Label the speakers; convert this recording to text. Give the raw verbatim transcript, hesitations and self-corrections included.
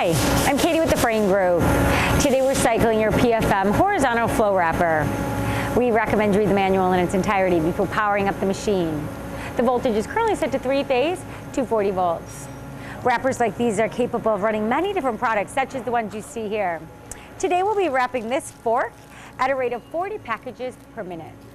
Speaker 1: Hi, I'm Katie with the Frain Group. Today we're cycling your P F M horizontal flow wrapper. We recommend you read the manual in its entirety before powering up the machine. The voltage is currently set to three-phase, two hundred forty volts. Wrappers like these are capable of running many different products, such as the ones you see here. Today we'll be wrapping this fork at a rate of forty packages per minute.